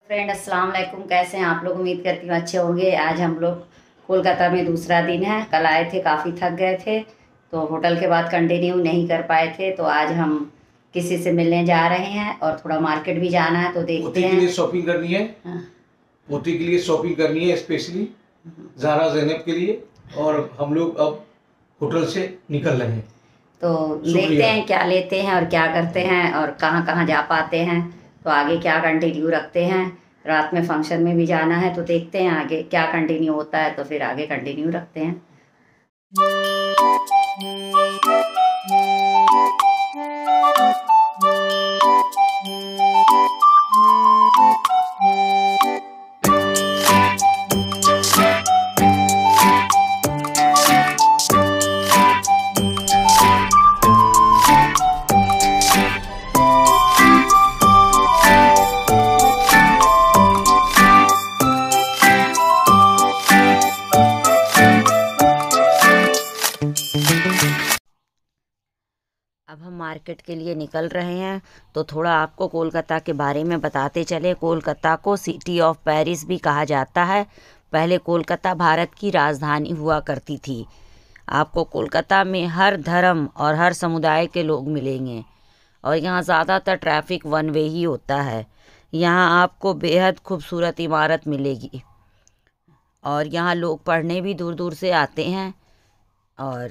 Friend अस्सलाम वालेकुम। कैसे हैं आप लोग? उम्मीद करती हूँ अच्छे होंगे। आज हम लोग कोलकाता में दूसरा दिन है। कल आए थे, काफ़ी थक गए थे तो होटल के बाद कंटिन्यू नहीं कर पाए थे। तो आज हम किसी से मिलने जा रहे हैं और थोड़ा मार्केट भी जाना है, तो देखते हैं। के लिए शॉपिंग करनी है। हाँ। पोती के लिए शॉपिंग करनी है स्पेशली ज़ारा ज़ैनब के लिए। और हम लोग अब होटल से निकल रहे हैं, तो देखते हैं क्या लेते हैं और क्या करते हैं और कहाँ कहाँ जा पाते हैं। तो आगे क्या कंटिन्यू रखते हैं। रात में फंक्शन में भी जाना है, तो देखते हैं आगे क्या कंटिन्यू होता है, तो फिर आगे कंटिन्यू रखते हैं। अब हम मार्केट के लिए निकल रहे हैं, तो थोड़ा आपको कोलकाता के बारे में बताते चले। कोलकाता को सिटी ऑफ पेरिस भी कहा जाता है। पहले कोलकाता भारत की राजधानी हुआ करती थी। आपको कोलकाता में हर धर्म और हर समुदाय के लोग मिलेंगे और यहाँ ज़्यादातर ट्रैफिक वन वे ही होता है। यहाँ आपको बेहद खूबसूरत इमारत मिलेगी और यहाँ लोग पढ़ने भी दूर दूर से आते हैं। और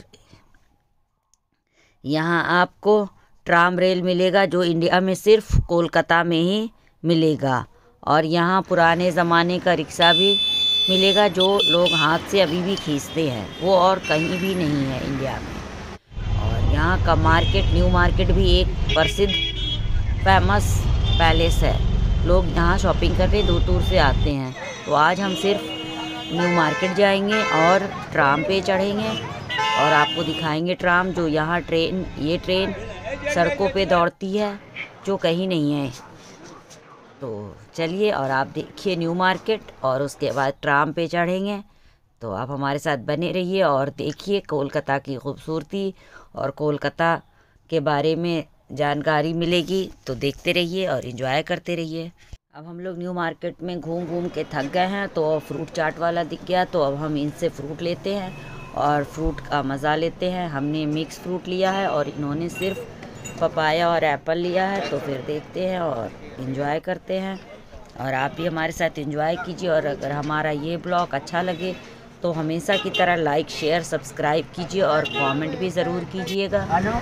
यहाँ आपको ट्राम रेल मिलेगा जो इंडिया में सिर्फ कोलकाता में ही मिलेगा। और यहाँ पुराने ज़माने का रिक्शा भी मिलेगा जो लोग हाथ से अभी भी खींचते हैं, वो और कहीं भी नहीं है इंडिया में। और यहाँ का मार्केट, न्यू मार्केट भी एक प्रसिद्ध फेमस पैलेस है। लोग यहाँ शॉपिंग करने दूर दूर से आते हैं। तो आज हम सिर्फ न्यू मार्केट जाएंगे और ट्राम पे चढ़ेंगे और आपको दिखाएंगे ट्राम, जो यहाँ ये ट्रेन सड़कों पे दौड़ती है जो कहीं नहीं है। तो चलिए और आप देखिए न्यू मार्केट और उसके बाद ट्राम पे चढ़ेंगे। तो आप हमारे साथ बने रहिए और देखिए कोलकाता की खूबसूरती और कोलकाता के बारे में जानकारी मिलेगी। तो देखते रहिए और एंजॉय करते रहिए। अब हम लोग न्यू मार्केट में घूम घूम के थक गए हैं, तो फ्रूट चाट वाला दिख गया, तो अब हम इनसे फ्रूट लेते हैं और फ्रूट का मज़ा लेते हैं। हमने मिक्स फ्रूट लिया है और इन्होंने सिर्फ पपाया और एप्पल लिया है। तो फिर देखते हैं और एंजॉय करते हैं और आप भी हमारे साथ एंजॉय कीजिए। और अगर हमारा ये ब्लॉग अच्छा लगे तो हमेशा की तरह लाइक, शेयर, सब्सक्राइब कीजिए और कमेंट भी ज़रूर कीजिएगा। Hello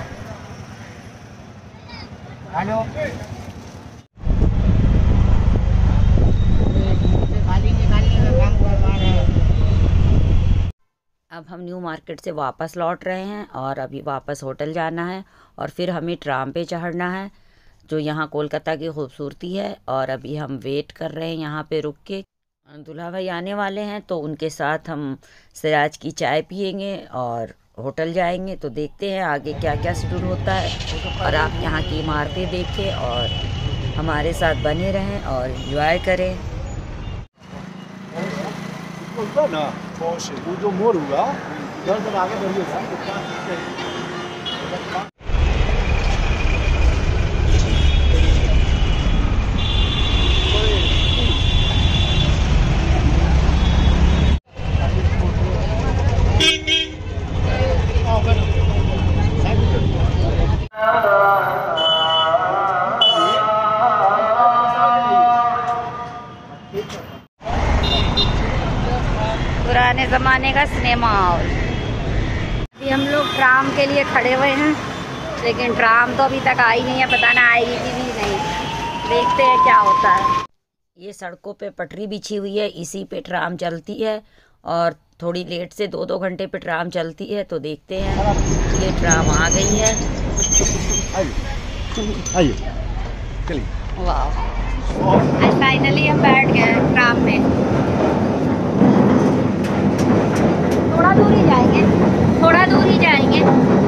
hello. अब हम न्यू मार्केट से वापस लौट रहे हैं और अभी वापस होटल जाना है और फिर हमें ट्राम पे चढ़ना है, जो यहाँ कोलकाता की खूबसूरती है। और अभी हम वेट कर रहे हैं यहाँ पे रुक के। दूल्हा भाई आने वाले हैं, तो उनके साथ हम सिराज की चाय पियेंगे और होटल जाएंगे। तो देखते हैं आगे क्या क्या शेड्यूल होता है और आप यहाँ की इमारतें देखें और हमारे साथ बने रहें और एंजॉय करें। ना वो जो मोड़ हुआ इधर से आगे बढ़िएगा। पुराने ज़माने का सिनेमा हॉल। अभी हम लोग ट्राम के लिए खड़े हुए हैं, लेकिन ट्राम तो अभी तक आई नहीं है, पता ना आएगी कि भी नहीं। देखते हैं क्या होता है। ये सड़कों पे पटरी बिछी हुई है, इसी पे ट्राम चलती है और थोड़ी लेट से 2-2 घंटे पे ट्राम चलती है। तो देखते हैं, ये ट्राम आ गई है। वाह, फाइनली हम बैठ गए ट्राम में। थोड़ा दूर ही जाएंगे, थोड़ा दूर ही जाएंगे।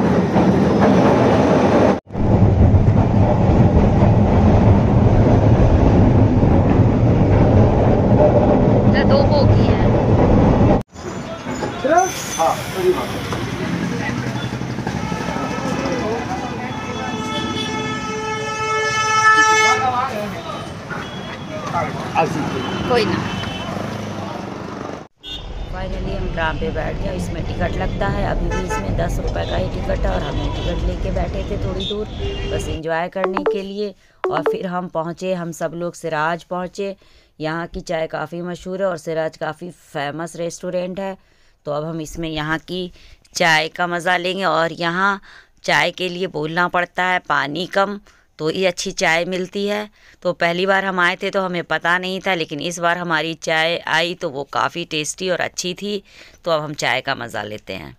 जो 2 बोगी है। हाँ, आज सकते हैं। कोई ना। फाइनली हम ट्राम पे बैठ गए। इसमें टिकट लगता है, अभी भी इसमें 10 रुपये का ही टिकट है और हमने टिकट लेके बैठे थे थोड़ी दूर बस एंजॉय करने के लिए। और फिर हम पहुँचे, हम सब लोग सिराज पहुँचे। यहाँ की चाय काफ़ी मशहूर है और सिराज काफ़ी फेमस रेस्टोरेंट है। तो अब हम इसमें यहाँ की चाय का मज़ा लेंगे। और यहाँ चाय के लिए बोलना पड़ता है, पानी कम तो ये अच्छी चाय मिलती है। तो पहली बार हम आए थे तो हमें पता नहीं था, लेकिन इस बार हमारी चाय आई तो वो काफ़ी टेस्टी और अच्छी थी। तो अब हम चाय का मज़ा लेते हैं।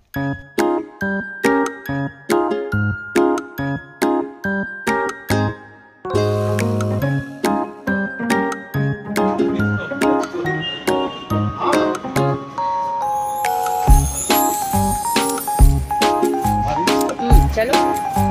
चलो।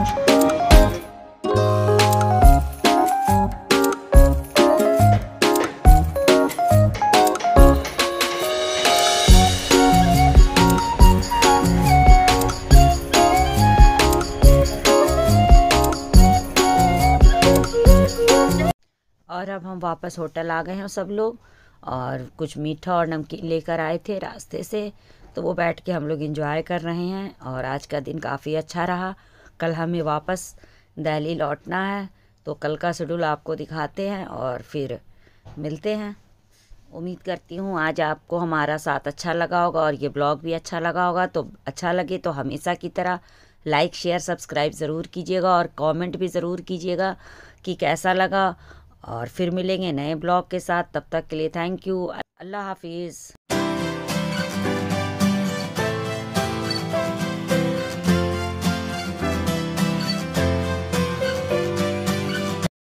और अब हम वापस होटल आ गए हैं सब लोग। और कुछ मीठा और नमकीन लेकर आए थे रास्ते से, तो वो बैठ के हम लोग एंजॉय कर रहे हैं। और आज का दिन काफ़ी अच्छा रहा। कल हमें वापस दिल्ली लौटना है, तो कल का शेड्यूल आपको दिखाते हैं और फिर मिलते हैं। उम्मीद करती हूँ आज आपको हमारा साथ अच्छा लगा होगा और ये ब्लॉग भी अच्छा लगा होगा। तो अच्छा लगे तो हमेशा की तरह लाइक शेयर सब्सक्राइब ज़रूर कीजिएगा और कमेंट भी ज़रूर कीजिएगा कि कैसा लगा। और फिर मिलेंगे नए ब्लॉग के साथ। तब तक के लिए थैंक यू। अल्लाह हाफिज़।